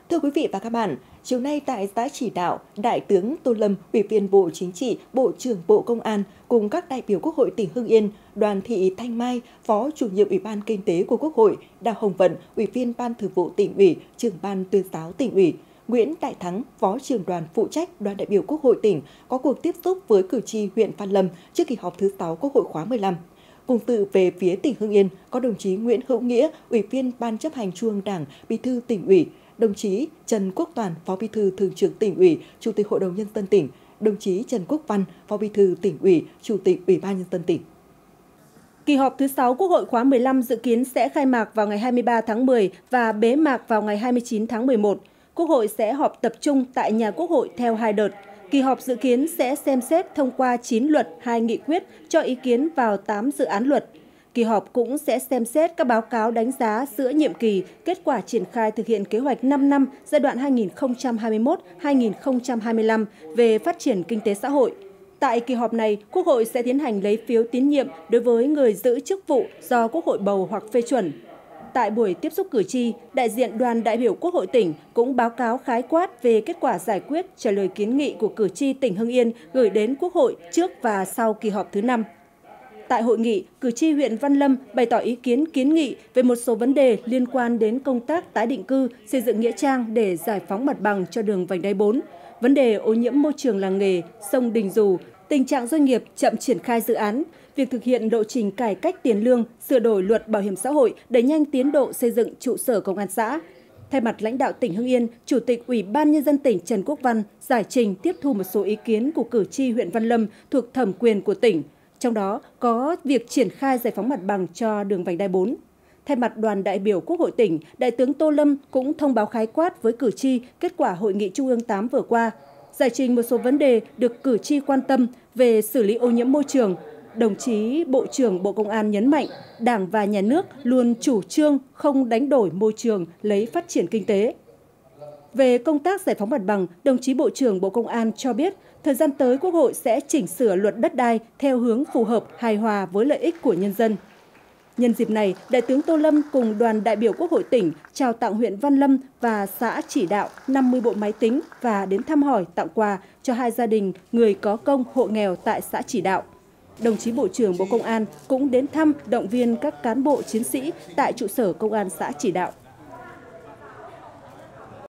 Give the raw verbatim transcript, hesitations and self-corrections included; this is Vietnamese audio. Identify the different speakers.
Speaker 1: Thưa quý vị và các bạn, chiều nay tại xã Chỉ Đạo, Đại tướng Tô Lâm, Ủy viên Bộ Chính trị, Bộ trưởng Bộ Công an cùng các đại biểu Quốc hội tỉnh Hưng Yên, Đoàn Thị Thanh Mai, Phó Chủ nhiệm Ủy ban Kinh tế của Quốc hội, Đào Hồng Vận, Ủy viên Ban Thường vụ Tỉnh ủy, Trưởng ban Tuyên giáo Tỉnh ủy, Nguyễn Đại Thắng, Phó trưởng đoàn phụ trách Đoàn đại biểu Quốc hội tỉnh có cuộc tiếp xúc với cử tri huyện Văn Lâm trước kỳ họp thứ sáu Quốc hội khóa mười lăm. Cùng dự về phía tỉnh Hưng Yên có đồng chí Nguyễn Hữu Nghĩa, Ủy viên Ban chấp hành Trung ương Đảng, Bí thư Tỉnh ủy, đồng chí Trần Quốc Toàn, Phó Bí thư Thường trực Tỉnh ủy, Chủ tịch Hội đồng Nhân dân tỉnh, đồng chí Trần Quốc Văn, Phó Bí thư Tỉnh ủy, Chủ tịch Ủy ban Nhân dân tỉnh.
Speaker 2: Kỳ họp thứ sáu Quốc hội khóa mười lăm dự kiến sẽ khai mạc vào ngày hai mươi ba tháng mười và bế mạc vào ngày hai mươi chín tháng mười một. Quốc hội sẽ họp tập trung tại nhà Quốc hội theo hai đợt. Kỳ họp dự kiến sẽ xem xét thông qua chín luật, hai nghị quyết, cho ý kiến vào tám dự án luật. Kỳ họp cũng sẽ xem xét các báo cáo đánh giá giữa nhiệm kỳ, kết quả triển khai thực hiện kế hoạch năm năm giai đoạn hai nghìn không trăm hai mươi mốt đến hai nghìn không trăm hai mươi lăm về phát triển kinh tế xã hội. Tại kỳ họp này, Quốc hội sẽ tiến hành lấy phiếu tín nhiệm đối với người giữ chức vụ do Quốc hội bầu hoặc phê chuẩn. Tại buổi tiếp xúc cử tri, đại diện đoàn đại biểu Quốc hội tỉnh cũng báo cáo khái quát về kết quả giải quyết trả lời kiến nghị của cử tri tỉnh Hưng Yên gửi đến Quốc hội trước và sau kỳ họp thứ năm. Tại hội nghị, cử tri huyện Văn Lâm bày tỏ ý kiến kiến nghị về một số vấn đề liên quan đến công tác tái định cư, xây dựng nghĩa trang để giải phóng mặt bằng cho đường vành đai bốn, vấn đề ô nhiễm môi trường làng nghề, sông Đình Dù, tình trạng doanh nghiệp chậm triển khai dự án, việc thực hiện lộ trình cải cách tiền lương, sửa đổi luật bảo hiểm xã hội, đẩy nhanh tiến độ xây dựng trụ sở công an xã. Thay mặt lãnh đạo tỉnh Hưng Yên, Chủ tịch Ủy ban Nhân dân tỉnh Trần Quốc Văn giải trình tiếp thu một số ý kiến của cử tri huyện Văn Lâm thuộc thẩm quyền của tỉnh. Trong đó có việc triển khai giải phóng mặt bằng cho đường vành đai bốn. Thay mặt đoàn đại biểu Quốc hội tỉnh, Đại tướng Tô Lâm cũng thông báo khái quát với cử tri kết quả Hội nghị Trung ương tám vừa qua, giải trình một số vấn đề được cử tri quan tâm về xử lý ô nhiễm môi trường. Đồng chí Bộ trưởng Bộ Công an nhấn mạnh, Đảng và Nhà nước luôn chủ trương không đánh đổi môi trường lấy phát triển kinh tế. Về công tác giải phóng mặt bằng, đồng chí Bộ trưởng Bộ Công an cho biết, thời gian tới Quốc hội sẽ chỉnh sửa luật đất đai theo hướng phù hợp, hài hòa với lợi ích của nhân dân. Nhân dịp này, Đại tướng Tô Lâm cùng đoàn đại biểu Quốc hội tỉnh trao tặng huyện Văn Lâm và xã Chỉ Đạo năm mươi bộ máy tính và đến thăm hỏi tặng quà cho hai gia đình người có công hộ nghèo tại xã Chỉ Đạo. Đồng chí Bộ trưởng Bộ Công an cũng đến thăm động viên các cán bộ chiến sĩ tại trụ sở Công an xã Chỉ Đạo.